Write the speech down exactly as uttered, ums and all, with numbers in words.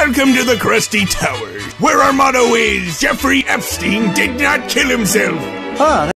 Welcome to the Krusty Towers, where our motto is, Jeffrey Epstein did not kill himself. Huh.